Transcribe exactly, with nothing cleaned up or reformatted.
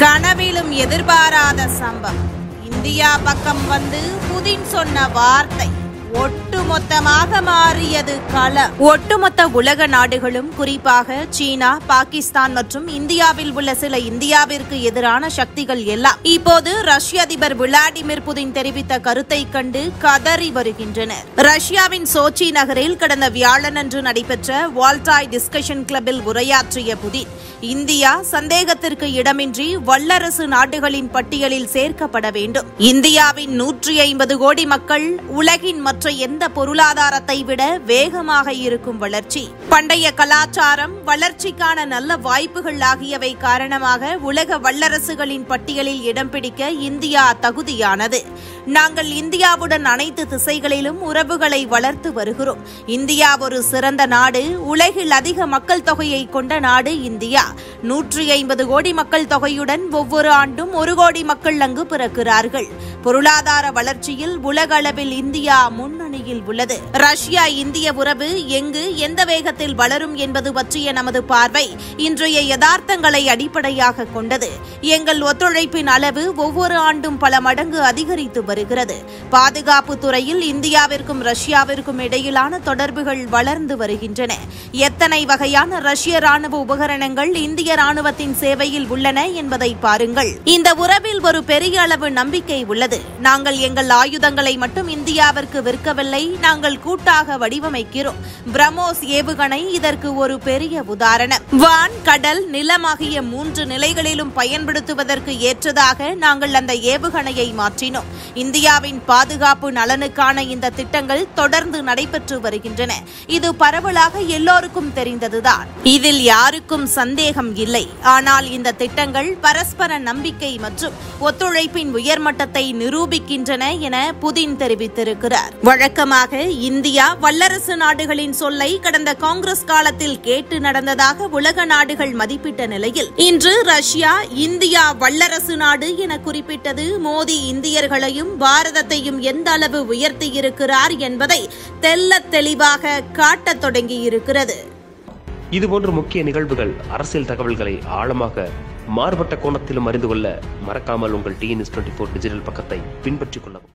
கனவிலும் எதிர்பாராத சம்பவம். இந்தியா பக்கம் வந்து புதின் சொன்ன வார்த்தை ஒட்டுமொத்தமாக மாறியது களம். ஒட்டுமொத்த உலக நாடுகளும், குறிப்பாக சீனா, பாகிஸ்தான் மற்றும் இந்தியாவில் உள்ள சில இந்தியாவிற்கு எதிரான சக்திகள் எல்லாம் இப்போது ரஷ்ய அதிபர் விளாடிமிர் புதின் தெரிவித்த கருத்தை கண்டு கதறி வருகின்றனர். ரஷ்யாவின் சோச்சி நகரில் கடந்த வியாழனன்று நடைபெற்ற வால்டாய் டிஸ்கஷன் கிளப்பில் உரையாற்றிய புதின், இந்தியா சந்தேகத்திற்கு இடமின்றி வல்லரசு நாடுகளின் பட்டியலில் சேர்க்கப்பட வேண்டும். இந்தியாவின் நூற்றி ஐம்பது கோடி மக்கள் உலகின் மற்ற எந்த பொருளாதாரத்தை விட வேகமாக இருக்கும் வளர்ச்சி, பண்டைய கலாச்சாரம், வளர்ச்சிக்கான நல்ல வாய்ப்புகள் ஆகியவை காரணமாக உலக வல்லரசுகளின் பட்டியலில் இடம் பிடிக்க இந்தியா தகுதியானது. நாங்கள் இந்தியாவுடன் அனைத்து திசைகளிலும் உறவுகளை வளர்த்து வருகிறோம். இந்தியா ஒரு சிறந்த நாடு. உலகில் அதிக மக்கள் தொகையை கொண்ட நாடு இந்தியா. நூற்றி ஐம்பது கோடி மக்கள் தொகையுடன் ஒவ்வொரு ஆண்டும் ஒரு கோடி மக்கள் அங்கு பிறக்கிறார்கள். பொருளாதார வளர்ச்சியில் உலக அளவில் இந்தியா முன்னணியில் உள்ளது. ரஷ்யா இந்திய உறவு எங்கு எந்த வேகத்தில் வளரும் என்பது பற்றிய நமது பார்வை இன்றைய யதார்த்தங்களை அடிப்படையாக கொண்டது. எங்கள் ஒத்துழைப்பின் அளவு ஒவ்வொரு ஆண்டும் பல மடங்கு அதிகரித்து வருகிறது. பாதுகாப்பு துறையில் இந்தியாவிற்கும் ரஷ்யாவிற்கும் இடையிலான தொடர்புகள் வளர்ந்து வருகின்றன. எத்தனை வகையான ரஷ்ய ராணுவ உபகரணங்கள் இந்திய ராணுவத்தின் சேவையில் உள்ளன என்பதை பாருங்கள். இந்த உறவில் ஒரு பெரிய அளவு நம்பிக்கை உள்ளது. நாங்கள் எங்கள் ஆயுதங்களை மட்டும் இந்தியாவிற்கு விற்கவில்லை, நாங்கள் கூட்டாக வடிவமைக்கிறோம். பிரம்மோஸ் ஏவுகணை இதற்கு ஒரு பெரிய உதாரணம். வான், கடல், நிலம் ஆகிய மூன்று நிலைகளிலும் பயன்படுத்துவதற்கு ஏற்றதாக நாங்கள் அந்த ஏவுகணையை மாற்றினோம். இந்தியாவின் பாதுகாப்பு நலனுக்கான இந்த திட்டங்கள் தொடர்ந்து நடைபெற்று வருகின்றன. இது பரவலாக எல்லோருக்கும் தெரிந்ததுதான். இதில் யாருக்கும் சந்தேகம் இல்லை. ஆனால் இந்த திட்டங்கள் பரஸ்பர நம்பிக்கை மற்றும் ஒத்துழைப்பின் உயர்மட்டத்தை நிரூபிக்கின்றன என புதின் தெரிவித்திருக்கிறார். வழக்கமாக இந்தியா வல்லரசு நாடுகளின் சொல்லை கடந்த காங்கிரஸ் காலத்தில் கேட்டு நடந்ததாக உலக நாடுகள் மதிப்பிட்ட நிலையில் இன்று ரஷ்யா இந்தியா வல்லரசு நாடு என குறிப்பிட்டது மோடி இந்தியர்களையும் பாரதத்தையும் எந்த அளவு உயர்த்தியிருக்கிறார் என்பதை தெள்ளத் தெளிவாக காட்டத் தொடங்கியிருக்கிறது. இதுபோன்ற முக்கிய நிகழ்வுகள், அரசியல் தகவல்களை ஆழமாக மாறுபட்ட கோணத்திலும் அறிந்து கொள்ள மறக்காமல் உங்கள் T N S twenty four digital பக்கத்தை பின்பற்றிக் கொள்ளவும்.